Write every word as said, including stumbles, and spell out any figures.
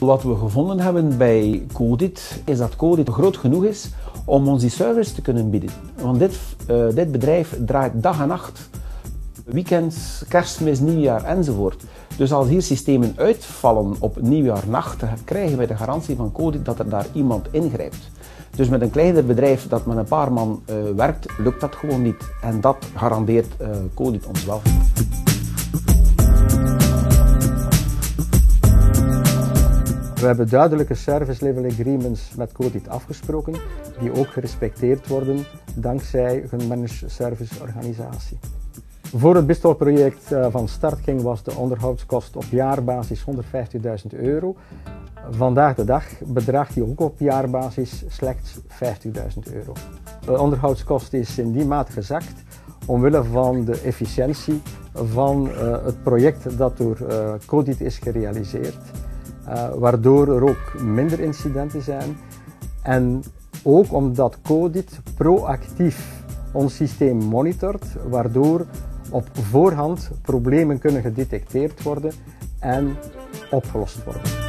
Wat we gevonden hebben bij Codit is dat Codit groot genoeg is om ons die service te kunnen bieden. Want dit, uh, dit bedrijf draait dag en nacht, weekends, kerstmis, nieuwjaar enzovoort. Dus als hier systemen uitvallen op nieuwjaarnacht, dan krijgen wij de garantie van Codit dat er daar iemand ingrijpt. Dus met een kleiner bedrijf dat met een paar man uh, werkt, lukt dat gewoon niet. En dat garandeert uh, Codit ons wel. We hebben duidelijke service level agreements met Codit afgesproken, die ook gerespecteerd worden dankzij hun managed service organisatie. Voor het Bistro-project van start ging was de onderhoudskost op jaarbasis honderdvijftigduizend euro. Vandaag de dag bedraagt die ook op jaarbasis slechts vijftigduizend euro. De onderhoudskost is in die mate gezakt omwille van de efficiëntie van uh, het project dat door uh, Codit is gerealiseerd. Uh, waardoor er ook minder incidenten zijn en ook omdat Codit proactief ons systeem monitort, waardoor op voorhand problemen kunnen gedetecteerd worden en opgelost worden.